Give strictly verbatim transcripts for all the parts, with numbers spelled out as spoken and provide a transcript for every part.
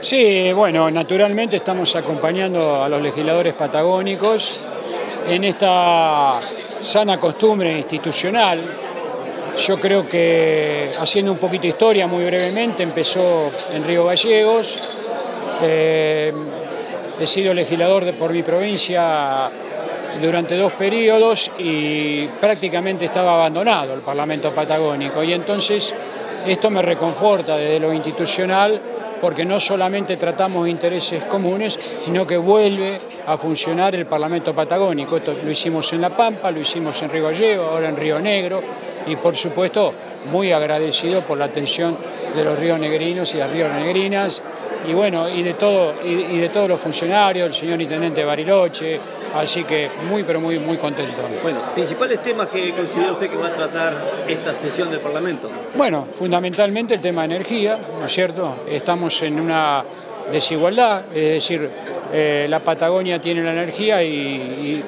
Sí, bueno, naturalmente estamos acompañando a los legisladores patagónicos en esta sana costumbre institucional. Yo creo que, haciendo un poquito de historia muy brevemente, empezó en Río Gallegos. Eh, he sido legislador de, por mi provincia durante dos periodos y prácticamente estaba abandonado el Parlamento patagónico, y entonces esto me reconforta desde lo institucional, porque no solamente tratamos intereses comunes, sino que vuelve a funcionar el Parlamento patagónico. Esto lo hicimos en La Pampa, lo hicimos en Río Gallegos, ahora en Río Negro, y por supuesto muy agradecido por la atención de los rionegrinos y las rionegrinas, y bueno, y de, todo, y, y de todos los funcionarios, el señor Intendente Bariloche, así que muy, pero muy, muy contento. Bueno, principales temas que considera usted que va a tratar esta sesión del Parlamento. Bueno, fundamentalmente el tema de energía, ¿no es cierto? Estamos en una desigualdad, es decir, eh, la Patagonia tiene la energía y, y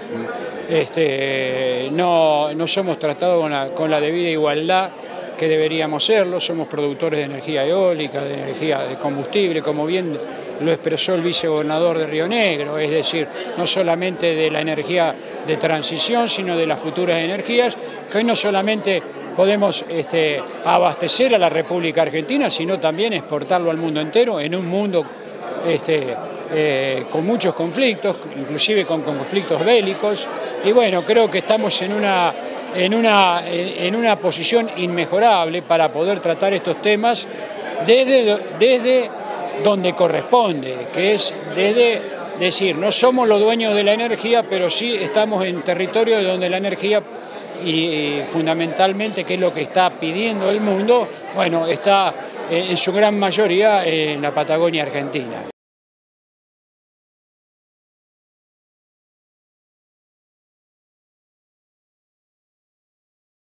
este, no, no somos tratados con la, con la debida igualdad que deberíamos serlo. Somos productores de energía eólica, de energía de combustible, como bien lo expresó el vicegobernador de Río Negro, es decir, no solamente de la energía de transición, sino de las futuras energías, que hoy no solamente podemos este, abastecer a la República Argentina, sino también exportarlo al mundo entero, en un mundo este, eh, con muchos conflictos, inclusive con conflictos bélicos, y bueno, creo que estamos en una, en una, en una posición inmejorable para poder tratar estos temas desde, desde donde corresponde, que es desde decir, no somos los dueños de la energía, pero sí estamos en territorio donde la energía, y, y fundamentalmente, que es lo que está pidiendo el mundo, bueno, está eh, en su gran mayoría en la Patagonia Argentina.